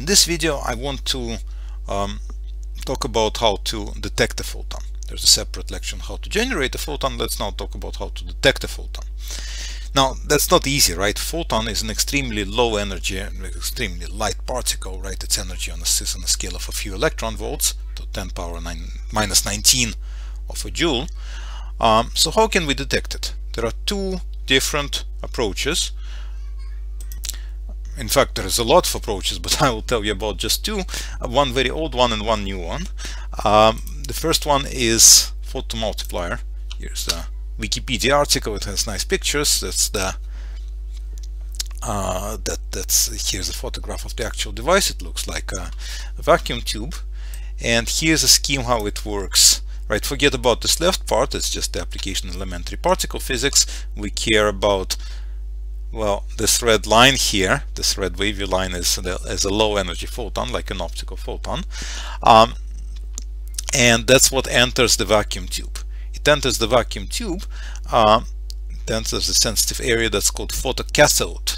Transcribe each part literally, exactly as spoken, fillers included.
In this video I want to um, talk about how to detect a photon. There's a separate lecture on how to generate a photon. Let's now talk about how to detect a photon. Now that's not easy, right? Photon is an extremely low energy, extremely light particle, right? Its energy on a, is on a scale of a few electron volts to ten power nine, minus nineteen of a joule. Um, so how can we detect it? There are two different approaches. In fact, there is a lot of approaches, but I will tell you about just two, one very old one and one new one. Um, the first one is photomultiplier. Here's the Wikipedia article. It has nice pictures. That's the uh, that that's here's a photograph of the actual device. It looks like a, a vacuum tube, and here's a scheme how it works. Right, forget about this left part. It's just the application in elementary particle physics. We care about, well, this red line here. This red wavy line is, the, is a low energy photon, like an optical photon, um, and that's what enters the vacuum tube. It enters the vacuum tube. Uh, it enters a sensitive area that's called photocathode.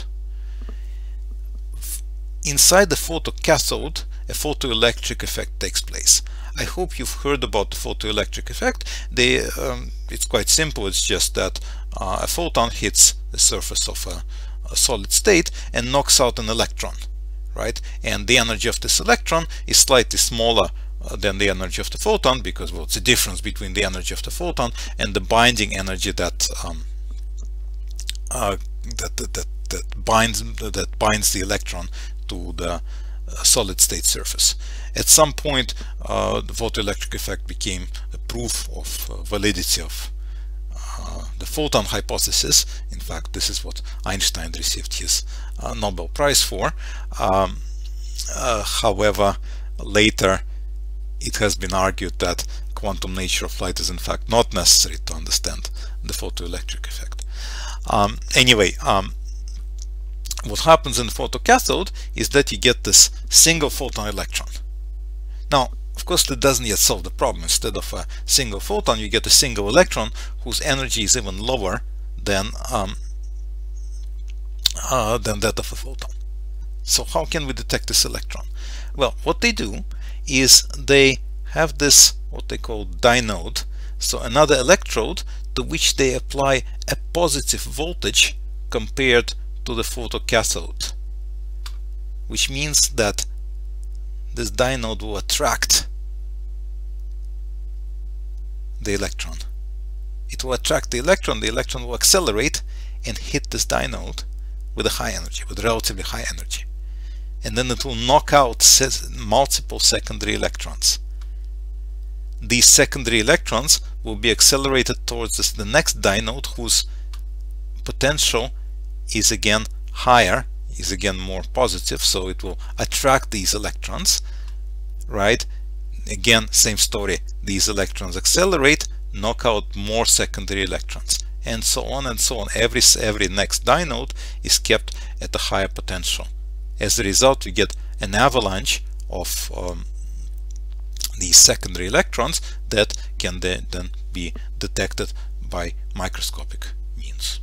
Inside the photocathode, a photoelectric effect takes place. I hope you've heard about the photoelectric effect. They, um, it's quite simple. It's just that uh, a photon hits the surface of a, a solid state and knocks out an electron, right? And the energy of this electron is slightly smaller uh, than the energy of the photon, because, well, it's the difference between the energy of the photon and the binding energy that um, uh, that, that that that binds that binds the electron to the uh, solid state surface. At some point, uh, the photoelectric effect became a proof of uh, validity of uh, the photon hypothesis. In fact, this is what Einstein received his uh, Nobel Prize for. Um, uh, however, later it has been argued that quantum nature of light is in fact not necessary to understand the photoelectric effect. Um, anyway, um, what happens in the photocathode is that you get this single photon electron. Now, of course, that doesn't yet solve the problem. Instead of a single photon, you get a single electron whose energy is even lower than um, uh, than that of a photon. So how can we detect this electron? Well, what they do is they have this, what they call dynode, so another electrode to which they apply a positive voltage compared to the photocathode, which means that this dynode will attract the electron. It will attract the electron, the electron will accelerate and hit this dynode with a high energy, with relatively high energy. And then it will knock out multiple secondary electrons. These secondary electrons will be accelerated towards this, the next dynode, whose potential is again higher, is again more positive, so it will attract these electrons, right? Again, same story. These electrons accelerate, knock out more secondary electrons, and so on and so on. Every every next dynode is kept at a higher potential. As a result, we get an avalanche of um, these secondary electrons that can then, then be detected by microscopic means.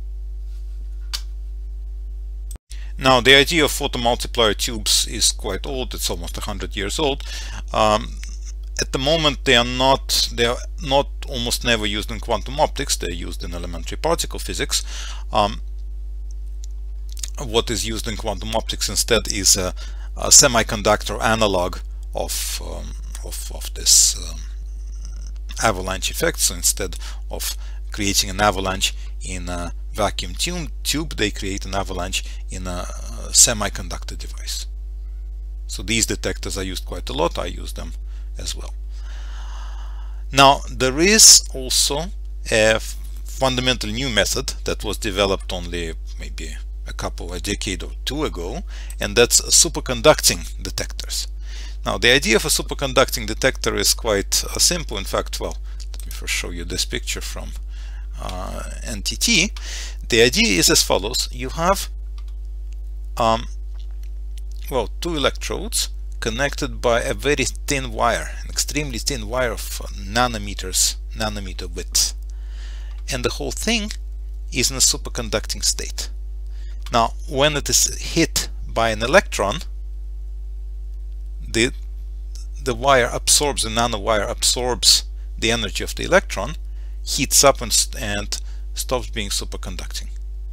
Now, the idea of photomultiplier tubes is quite old. It's almost a hundred years old. Um, at the moment, they are not they are not almost never used in quantum optics. They're used in elementary particle physics. Um, what is used in quantum optics instead is a, a semiconductor analog of um, of, of this um, avalanche effect. So instead of creating an avalanche in a vacuum tube, they create an avalanche in a semiconductor device. So these detectors are used quite a lot. I use them as well. Now, there is also a fundamental new method that was developed only maybe a couple a decade or two ago, and that's superconducting detectors. Now, the idea of a superconducting detector is quite uh, simple. In fact, well, let me first show you this picture from Uh, N T T. The idea is as follows. You have um, well, two electrodes connected by a very thin wire, an extremely thin wire of uh, nanometers, nanometer width, and the whole thing is in a superconducting state. Now, when it is hit by an electron, the the wire absorbs, the nanowire absorbs the energy of the electron, heats up and, and stops being superconducting.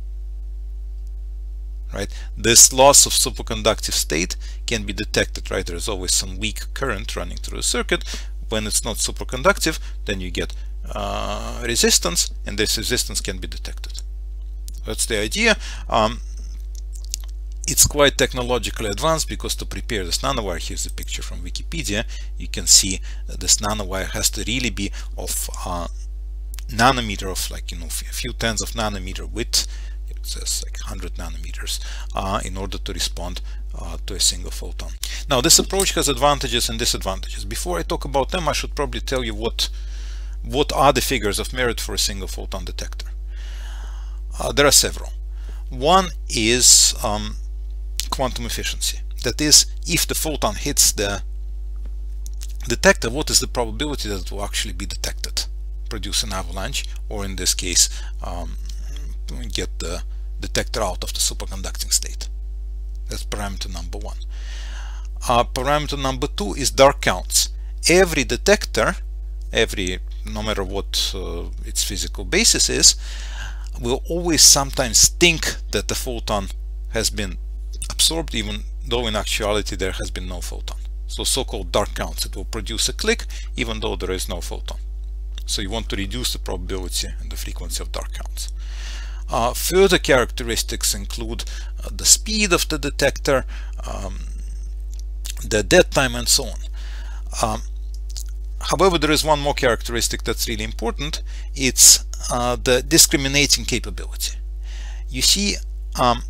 Right? This loss of superconductive state can be detected, right? There is always some weak current running through the circuit. When it's not superconductive, then you get uh, resistance, and this resistance can be detected. That's the idea. Um, it's quite technologically advanced, because to prepare this nanowire, here's a picture from Wikipedia, you can see that this nanowire has to really be of uh, nanometer, of like, you know, a few tens of nanometer width. It says like one hundred nanometers uh, in order to respond uh, to a single photon. Now, this approach has advantages and disadvantages. Before I talk about them, I should probably tell you what what are the figures of merit for a single photon detector. Uh, there are several. One is um, quantum efficiency. That is, if the photon hits the detector, what is the probability that it will actually be detected, produce an avalanche, or in this case um, get the detector out of the superconducting state. That's parameter number one. Uh, parameter number two is dark counts. Every detector, every no matter what uh, its physical basis is, will always sometimes think that the photon has been absorbed, even though in actuality there has been no photon. So so-called dark counts, it will produce a click even though there is no photon. So you want to reduce the probability and the frequency of dark counts. Uh, further characteristics include uh, the speed of the detector, um, the dead time, and so on. Um, however, there is one more characteristic that's really important. It's uh, the discriminating capability. You see, um,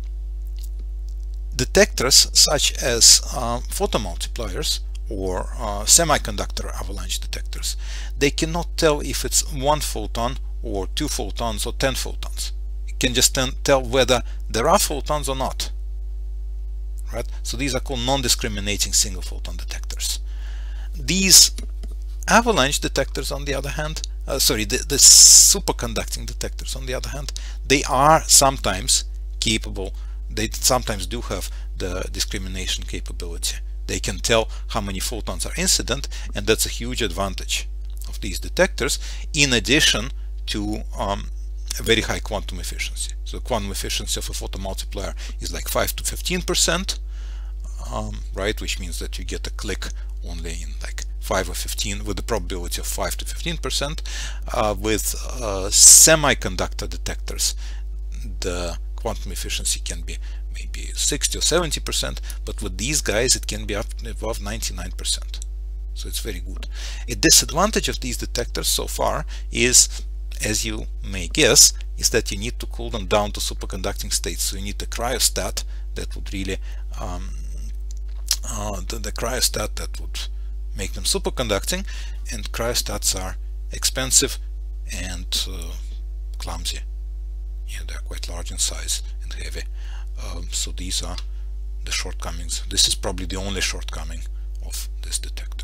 detectors such as uh, photomultipliers or uh, semiconductor avalanche detectors, they cannot tell if it's one photon or two photons or ten photons. It can just tell whether there are photons or not. Right? So these are called non-discriminating single photon detectors. These avalanche detectors, on the other hand, uh, sorry, the, the superconducting detectors, on the other hand, they are sometimes capable, they sometimes do have the discrimination capability. They can tell how many photons are incident, and that's a huge advantage of these detectors, in addition to um, a very high quantum efficiency. So quantum efficiency of a photomultiplier is like five to fifteen percent, um, right, which means that you get a click only in like five or fifteen, with the probability of five to fifteen percent. Uh, with uh, semiconductor detectors, the quantum efficiency can be maybe sixty or seventy percent, but with these guys it can be up above ninety-nine percent. So it's very good. A disadvantage of these detectors so far is, as you may guess, is that you need to cool them down to superconducting states. So you need a cryostat that would really um, uh, the, the cryostat that would make them superconducting, and cryostats are expensive and uh, clumsy. Yeah, they're quite large in size and heavy. Um, so these are the shortcomings. This is probably the only shortcoming of this detector.